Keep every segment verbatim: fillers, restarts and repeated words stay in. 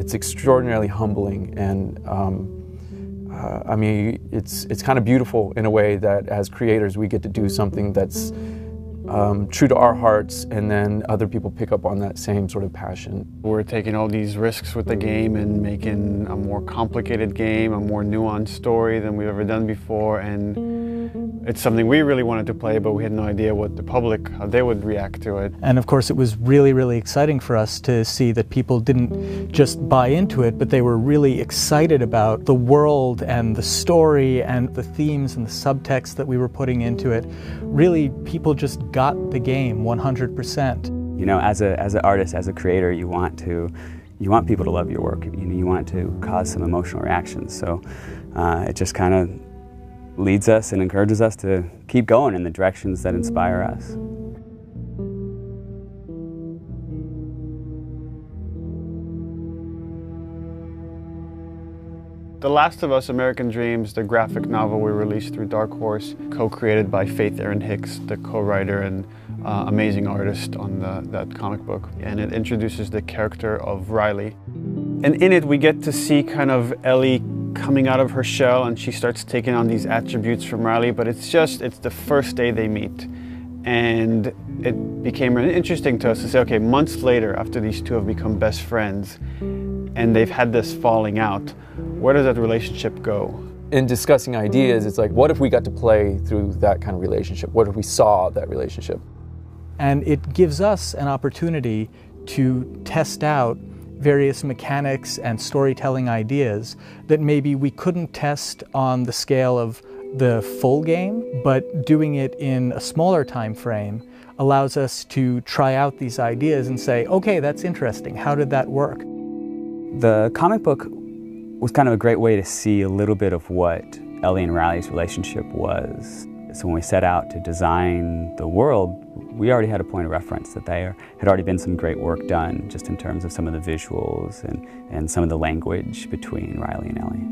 it's extraordinarily humbling, and um, uh, I mean, it's it's kind of beautiful in a way that as creators we get to do something that's Um, true to our hearts, and then other people pick up on that same sort of passion. We're taking all these risks with the game and making a more complicated game, a more nuanced story than we've ever done before, and it's something we really wanted to play, but we had no idea what the public, how they would react to it. And of course it was really, really exciting for us to see that people didn't just buy into it, but they were really excited about the world and the story and the themes and the subtext that we were putting into it. Really, people just got the game one hundred percent. You know, as a as an artist, as a creator, you want to you want people to love your work. You know, you want to cause some emotional reactions. So uh, it just kind of leads us and encourages us to keep going in the directions that inspire us. The Last of Us: American Dreams, the graphic novel we released through Dark Horse, co-created by Faith Erin Hicks, the co-writer and uh, amazing artist on the, that comic book. And it introduces the character of Riley. And in it we get to see kind of Ellie coming out of her shell, and she starts taking on these attributes from Riley, but it's just, it's the first day they meet. And it became really interesting to us to say, okay, months later, after these two have become best friends, and they've had this falling out, where does that relationship go? In discussing ideas, it's like, what if we got to play through that kind of relationship? What if we saw that relationship? And it gives us an opportunity to test out various mechanics and storytelling ideas that maybe we couldn't test on the scale of the full game, but doing it in a smaller time frame allows us to try out these ideas and say, okay, that's interesting. How did that work? The comic book was kind of a great way to see a little bit of what Ellie and Riley's relationship was. So when we set out to design the world, we already had a point of reference that there had already been some great work done just in terms of some of the visuals and, and some of the language between Riley and Ellie.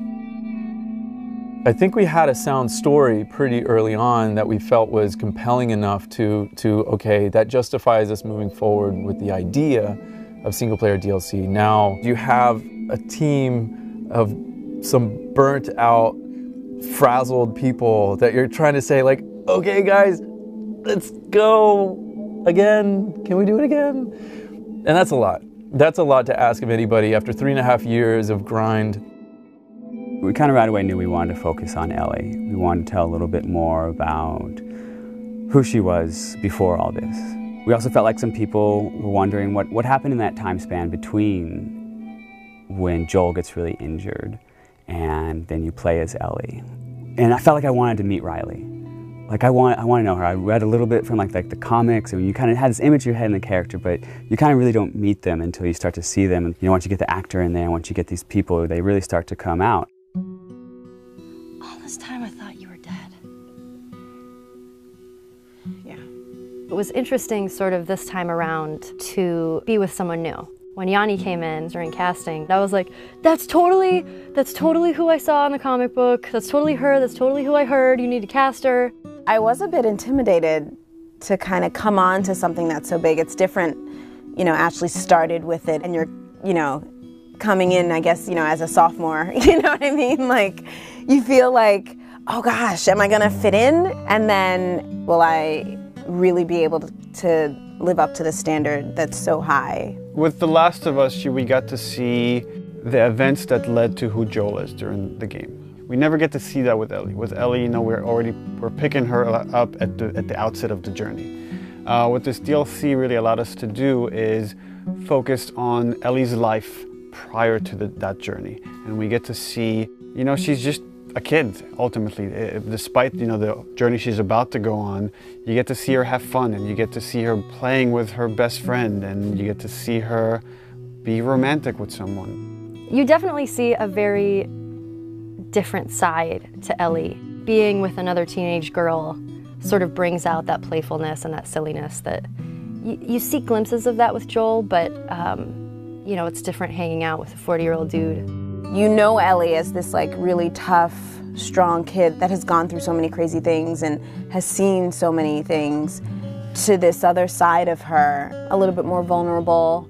I think we had a sound story pretty early on that we felt was compelling enough to, to okay, that justifies us moving forward with the idea of single-player D L C. Now you have a team of some burnt-out, frazzled people that you're trying to say, like, okay guys, let's go again. Can we do it again? And that's a lot. That's a lot to ask of anybody after three and a half years of grind. We kind of right away knew we wanted to focus on Ellie. We wanted to tell a little bit more about who she was before all this. We also felt like some people were wondering what, what happened in that time span between when Joel gets really injured and then you play as Ellie. And I felt like I wanted to meet Riley. Like I want, I want to know her. I read a little bit from like, like the comics, and you kind of had this image in your head in the character, but you kind of really don't meet them until you start to see them. And you know, once you get the actor in there, once you get these people, they really start to come out. All this time I thought you were dead. Yeah. It was interesting sort of this time around to be with someone new. When Yanni came in during casting, I was like, that's totally, that's totally who I saw in the comic book. That's totally her, that's totally who I heard. You need to cast her. I was a bit intimidated to kind of come on to something that's so big. It's different, you know, Ashley started with it and you're, you know, coming in, I guess, you know, as a sophomore, you know what I mean? Like, you feel like, oh gosh, am I gonna fit in? And then, will I really be able to, to live up to the standard that's so high? With The Last of Us, we got to see the events that led to who Joel is during the game. We never get to see that with Ellie. With Ellie, you know, we're already, we're picking her up at the, at the outset of the journey. Uh, what this D L C really allowed us to do is focus on Ellie's life prior to the, that journey. And we get to see, you know, she's just a kid, ultimately. Despite, you know, the journey she's about to go on, you get to see her have fun, and you get to see her playing with her best friend, and you get to see her be romantic with someone. You definitely see a very different side to Ellie. Being with another teenage girl sort of brings out that playfulness and that silliness that you, you see glimpses of that with Joel, but um, you know, it's different hanging out with a forty-year-old dude. You know Ellie as this like really tough, strong kid that has gone through so many crazy things and has seen so many things, to this other side of her, a little bit more vulnerable,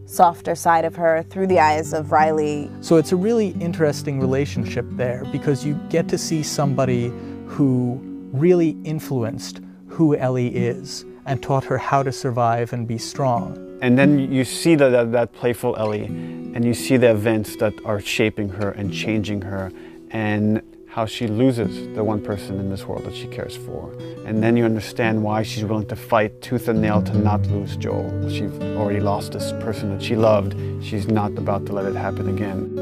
softer side of her through the eyes of Riley. So it's a really interesting relationship there because you get to see somebody who really influenced who Ellie is and taught her how to survive and be strong. And then you see that, that, that playful Ellie, and you see the events that are shaping her and changing her, and how she loses the one person in this world that she cares for. And then you understand why she's willing to fight tooth and nail to not lose Joel. She's already lost this person that she loved. She's not about to let it happen again.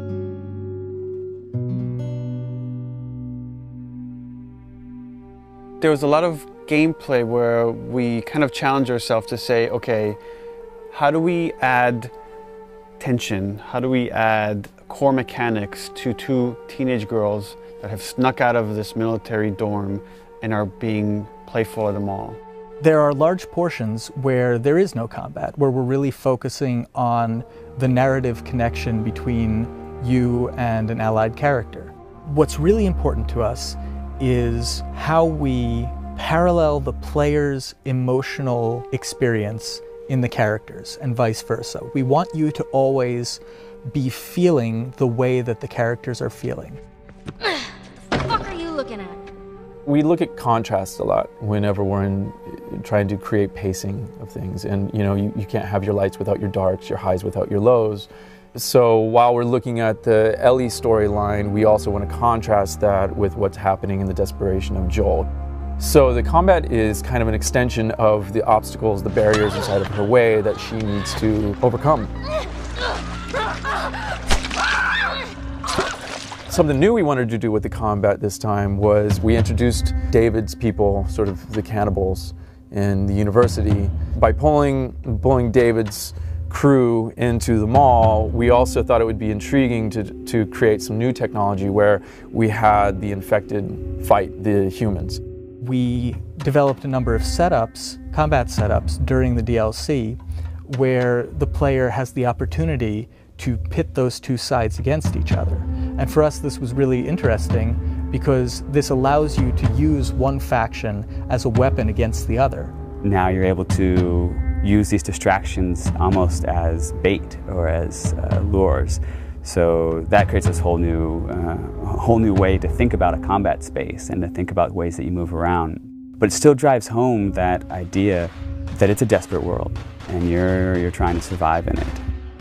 There was a lot of gameplay where we kind of challenge ourselves to say, okay, how do we add tension? How do we add core mechanics to two teenage girls that have snuck out of this military dorm and are being playful at a mall? There are large portions where there is no combat, where we're really focusing on the narrative connection between you and an allied character. What's really important to us is how we parallel the player's emotional experience in the characters and vice versa. We want you to always be feeling the way that the characters are feeling. What the fuck are you looking at? We look at contrast a lot whenever we're in trying to create pacing of things. And you know, you, you can't have your lights without your darks, your highs without your lows. So while we're looking at the Ellie storyline, we also want to contrast that with what's happening in the desperation of Joel. So the combat is kind of an extension of the obstacles, the barriers inside of her way that she needs to overcome. Something new we wanted to do with the combat this time was we introduced David's people, sort of the cannibals in the university. By pulling, pulling David's crew into the mall, we also thought it would be intriguing to, to create some new technology where we had the infected fight the humans. We developed a number of setups, combat setups, during the D L C where the player has the opportunity to pit those two sides against each other. And for us, this was really interesting because this allows you to use one faction as a weapon against the other. Now you're able to use these distractions almost as bait or as uh, lures. So that creates this whole new, uh, whole new way to think about a combat space and to think about ways that you move around. But it still drives home that idea that it's a desperate world and you're, you're trying to survive in it.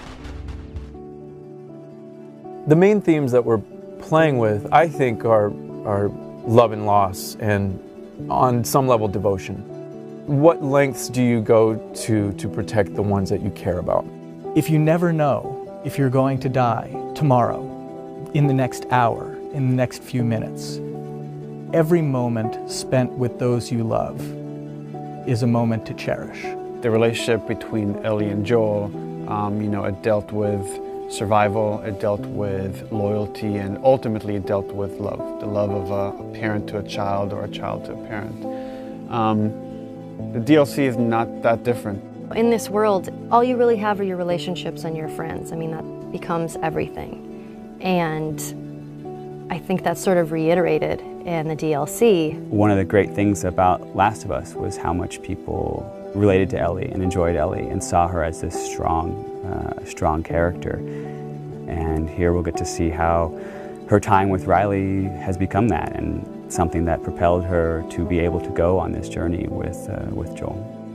The main themes that we're playing with, I think, are, are love and loss and on some level devotion. What lengths do you go to to protect the ones that you care about? If you never know if you're going to die tomorrow, in the next hour, in the next few minutes, every moment spent with those you love is a moment to cherish. The relationship between Ellie and Joel, um, you know, it dealt with survival, it dealt with loyalty, and ultimately it dealt with love. The love of a, a parent to a child or a child to a parent. Um, the D L C is not that different. In this world, all you really have are your relationships and your friends. I mean, that becomes everything. And I think that's sort of reiterated in the D L C. One of the great things about Last of Us was how much people related to Ellie and enjoyed Ellie and saw her as this strong, uh, strong character. And here we'll get to see how her time with Riley has become that and something that propelled her to be able to go on this journey with, uh, with Joel.